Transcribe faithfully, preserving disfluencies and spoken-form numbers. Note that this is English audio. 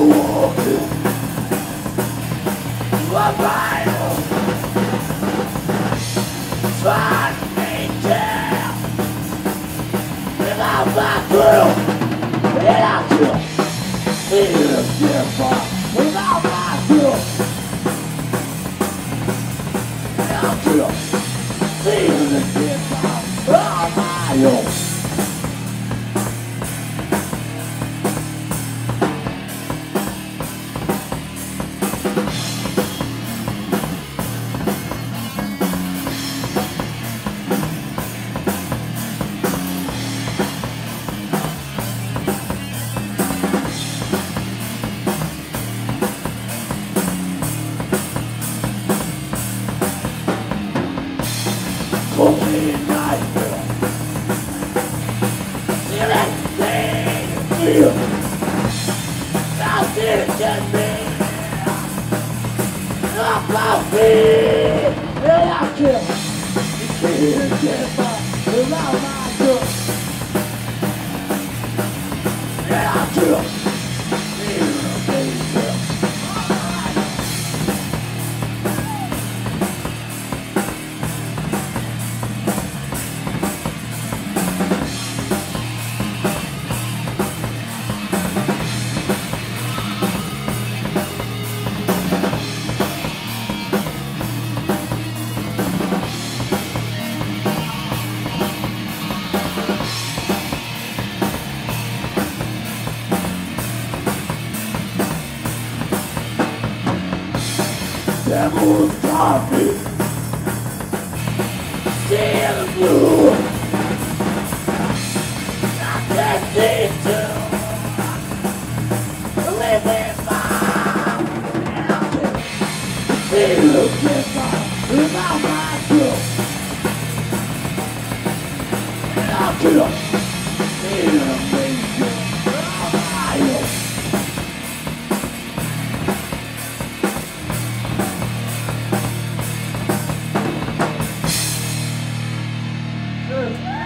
walking a mile, trying to maintain without my girl, and I can't feel different without my girl, and I can't feel the different on my own. Only a nightmare. Feel everything you feel. Now did it get me. Up my feet. And I can't. You can't get by without my girl. And I can't. Feel the baby. Devil's coffee, still the blue. I can't see to live in my mountain. Feel different without my girl. And I can't feel amazing without my girl. Good.